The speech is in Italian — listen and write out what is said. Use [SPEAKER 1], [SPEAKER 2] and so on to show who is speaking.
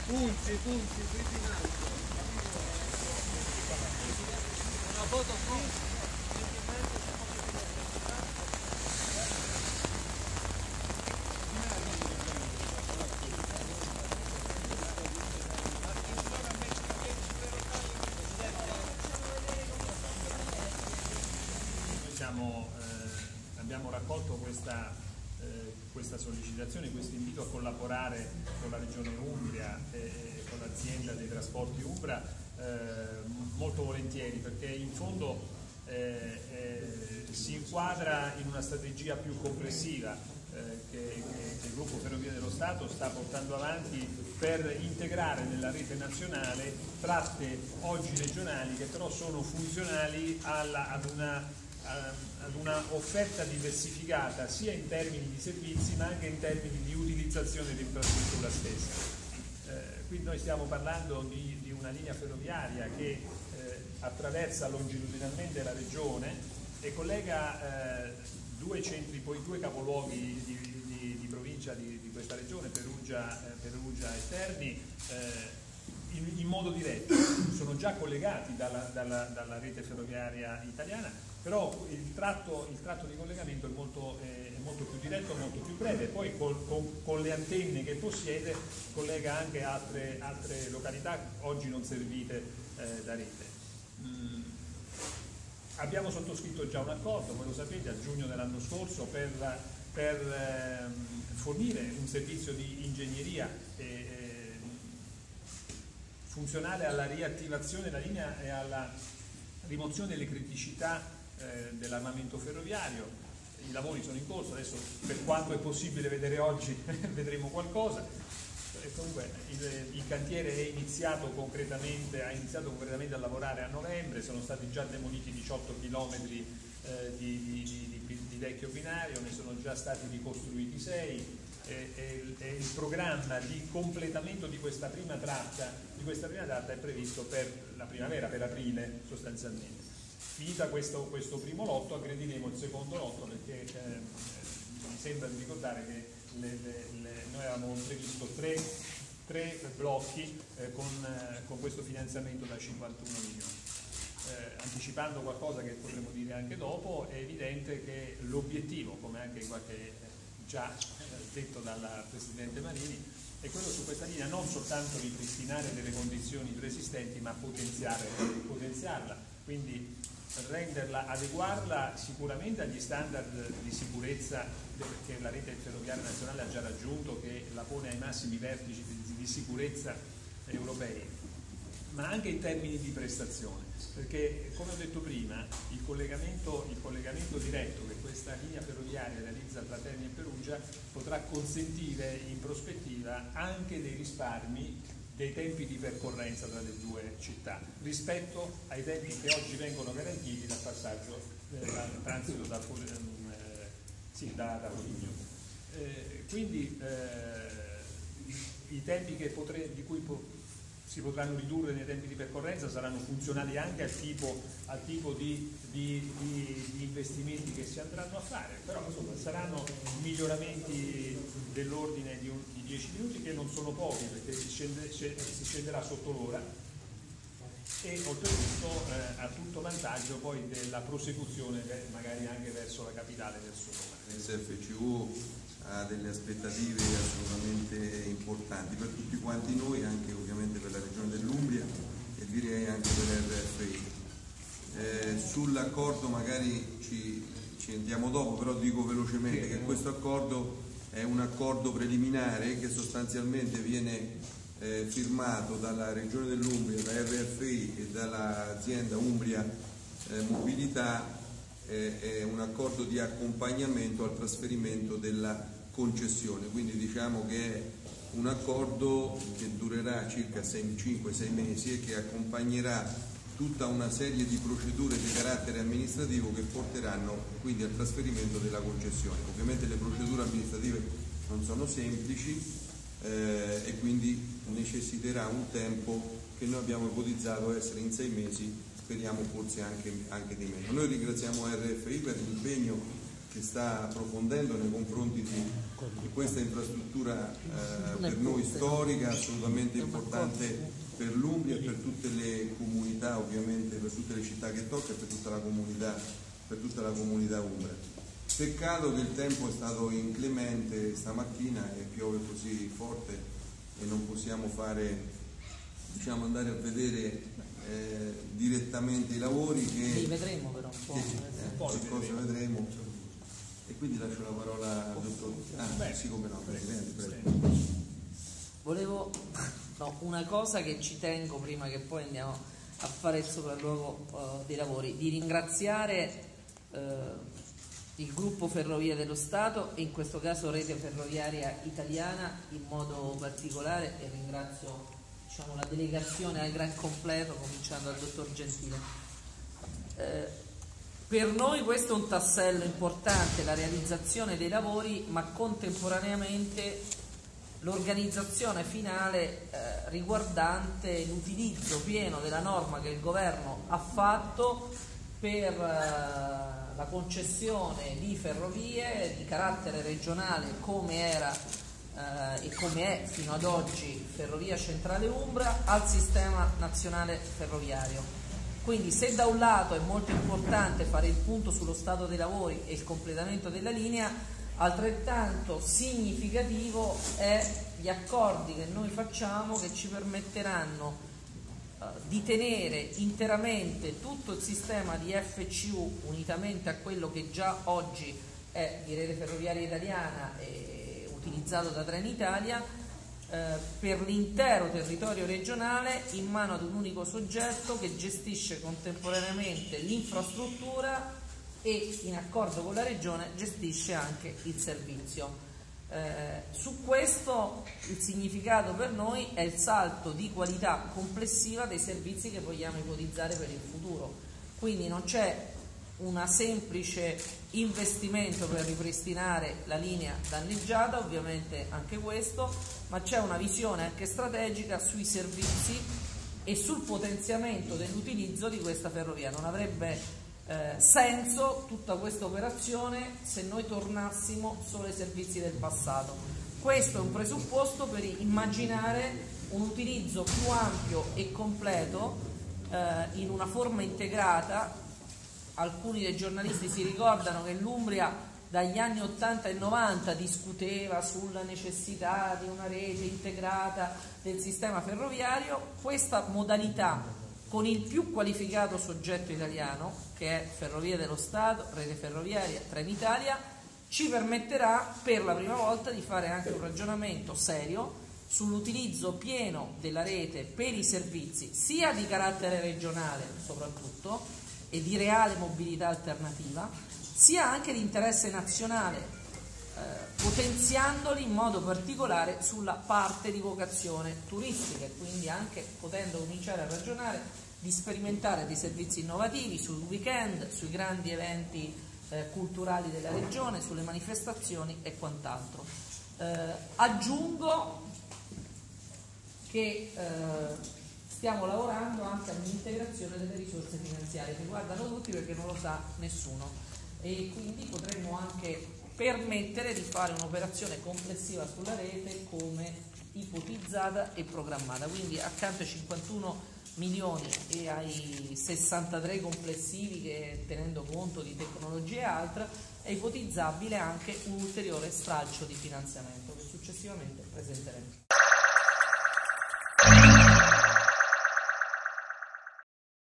[SPEAKER 1] Punti, tutti in alto. Una foto qui.
[SPEAKER 2] Abbiamo raccolto questa sollecitazione, questo invito a collaborare con la Regione Umbria e con l'azienda dei trasporti Umbra molto volentieri, perché in fondo si inquadra in una strategia più complessiva che il gruppo Ferrovie dello Stato sta portando avanti per integrare nella rete nazionale tratte oggi regionali che però sono funzionali ad una offerta diversificata sia in termini di servizi ma anche in termini di utilizzazione dell'infrastruttura stessa. Qui noi stiamo parlando di una linea ferroviaria che attraversa longitudinalmente la regione e collega due centri, poi due capoluoghi di provincia di questa regione, Perugia e Terni, in modo diretto. Sono già collegati dalla rete ferroviaria italiana, però il tratto di collegamento è molto più diretto, molto più breve, poi con le antenne che possiede collega anche altre località oggi non servite da rete. Abbiamo sottoscritto già un accordo, come lo sapete, a giugno dell'anno scorso per fornire un servizio di ingegneria funzionale alla riattivazione della linea e alla rimozione delle criticità dell'armamento ferroviario. I lavori sono in corso, adesso per quanto è possibile vedere oggi vedremo qualcosa. E comunque il cantiere ha iniziato concretamente a lavorare a novembre, sono stati già demoliti 18 km di vecchio binario, ne sono già stati ricostruiti 6 e il programma di completamento di questa prima tratta è previsto per la primavera, per aprile sostanzialmente. Finita questo primo lotto aggradiremo il secondo lotto, perché mi sembra di ricordare che noi avevamo previsto tre blocchi con questo finanziamento da 51 milioni. Anticipando qualcosa che potremo dire anche dopo, è evidente che l'obiettivo, come anche già detto dalla Presidente Marini, è quello su questa linea non soltanto ripristinare delle condizioni preesistenti, ma potenziarla, quindi renderla, adeguarla sicuramente agli standard di sicurezza che la rete ferroviaria nazionale ha già raggiunto, che la pone ai massimi vertici di sicurezza europei, ma anche in termini di prestazione, perché come ho detto prima il collegamento diretto che questa linea ferroviaria realizza tra Terni e Perugia potrà consentire in prospettiva anche dei risparmi dei tempi di percorrenza tra le due città rispetto ai tempi che oggi vengono garantiti dal passaggio dal transito da Foligno. Quindi i tempi di cui si potranno ridurre nei tempi di percorrenza saranno funzionali anche al tipo di investimenti che si andranno a fare, però insomma saranno miglioramenti dell'ordine di 10 minuti, che non sono pochi perché si scenderà sotto l'ora, e oltretutto a tutto vantaggio poi della prosecuzione magari anche verso la capitale, verso Roma.
[SPEAKER 3] SFCU ha delle aspettative assolutamente importanti per tutti quanti noi, anche ovviamente per la regione dell'Umbria e direi anche per RFI. Sull'accordo magari ci andiamo dopo, però dico velocemente che questo accordo è un accordo preliminare che sostanzialmente viene firmato dalla regione dell'Umbria, da RFI e dall'azienda Umbria Mobilità. È un accordo di accompagnamento al trasferimento della concessione, quindi diciamo che è un accordo che durerà circa 5-6 mesi e che accompagnerà tutta una serie di procedure di carattere amministrativo che porteranno quindi al trasferimento della concessione. Ovviamente le procedure amministrative non sono semplici e quindi necessiterà un tempo che noi abbiamo ipotizzato essere in 6 mesi, speriamo forse anche di meno. Noi ringraziamo RFI per l'impegno che sta approfondendo nei confronti di questa infrastruttura per noi storica, assolutamente importante per l'Umbria e per tutte le comunità, ovviamente per tutte le città che tocca e per tutta la comunità umbra. Peccato che il tempo è stato inclemente stamattina e piove così forte e non possiamo fare, diciamo, andare a vedere direttamente i lavori che
[SPEAKER 4] vedremo però un po'.
[SPEAKER 3] che cosa vedremo. E quindi lascio la parola al dottor. Sì, come no, prego.
[SPEAKER 4] Volevo una cosa che ci tengo prima che poi andiamo a fare il sopralluogo dei lavori, di ringraziare il gruppo Ferrovie dello Stato e in questo caso Rete Ferroviaria Italiana in modo particolare, e ringrazio la delegazione al gran completo, cominciando dal dottor Gentile. Per noi questo è un tassello importante, la realizzazione dei lavori, ma contemporaneamente l'organizzazione finale riguardante l'utilizzo pieno della norma che il governo ha fatto per la concessione di ferrovie di carattere regionale, come era e come è fino ad oggi Ferrovia Centrale Umbra, al sistema nazionale ferroviario. Quindi se da un lato è molto importante fare il punto sullo stato dei lavori e il completamento della linea, altrettanto significativo è gli accordi che noi facciamo che ci permetteranno di tenere interamente tutto il sistema di FCU unitamente a quello che già oggi è di Rete Ferroviaria Italiana e utilizzato da Trenitalia per l'intero territorio regionale in mano ad un unico soggetto che gestisce contemporaneamente l'infrastruttura e in accordo con la regione gestisce anche il servizio. Su questo il significato per noi è il salto di qualità complessiva dei servizi che vogliamo ipotizzare per il futuro, quindi non c'è un semplice investimento per ripristinare la linea danneggiata, ovviamente anche questo, ma c'è una visione anche strategica sui servizi e sul potenziamento dell'utilizzo di questa ferrovia. Non avrebbe senso tutta questa operazione se noi tornassimo solo ai servizi del passato. Questo è un presupposto per immaginare un utilizzo più ampio e completo in una forma integrata. Alcuni dei giornalisti si ricordano che l'Umbria dagli anni 80 e 90 discuteva sulla necessità di una rete integrata del sistema ferroviario. Questa modalità, con il più qualificato soggetto italiano, che è Ferrovie dello Stato, Rete Ferroviaria, Trenitalia, ci permetterà per la prima volta di fare anche un ragionamento serio sull'utilizzo pieno della rete per i servizi, sia di carattere regionale soprattutto, e di reale mobilità alternativa, sia anche di interesse nazionale, potenziandoli in modo particolare sulla parte di vocazione turistica e quindi anche potendo cominciare a ragionare di sperimentare dei servizi innovativi sul weekend, sui grandi eventi culturali della regione, sulle manifestazioni e quant'altro. Aggiungo che stiamo lavorando anche all'integrazione delle risorse finanziarie che riguardano tutti, perché non lo sa nessuno, e quindi potremmo anche permettere di fare un'operazione complessiva sulla rete come ipotizzata e programmata. Quindi accanto ai 51 milioni e ai 63 complessivi che, tenendo conto di tecnologie e altre, è ipotizzabile anche un ulteriore stralcio di finanziamento che successivamente presenteremo.